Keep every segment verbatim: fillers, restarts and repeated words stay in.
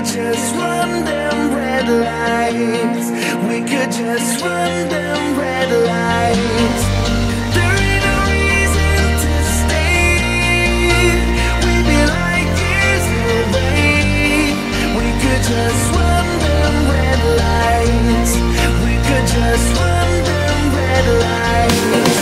just run them red lights. We could just run them red lights. There ain't no reason to stay. We'd be like years away. We could just run them red lights. We could just run them red lights.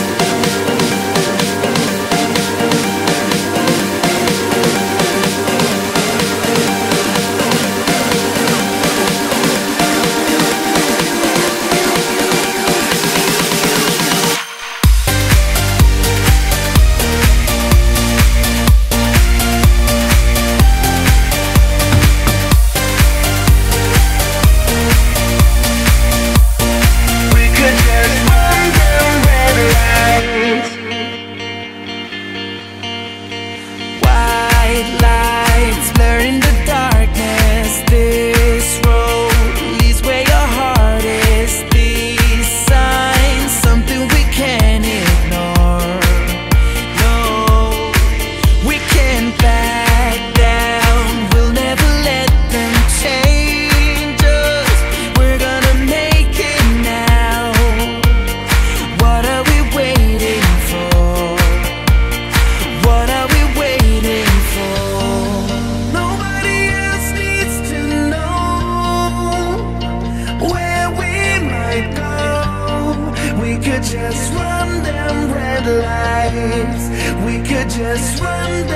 Lights blur in the darkness. This road leads where your heart is. These signs, something we can't ignore. No, we can't back down. We'll never let them change us. We're gonna make it now. What are we waiting for? What are we waiting for? Nobody else needs to know where we might go. We could just run them red lights. We could just run them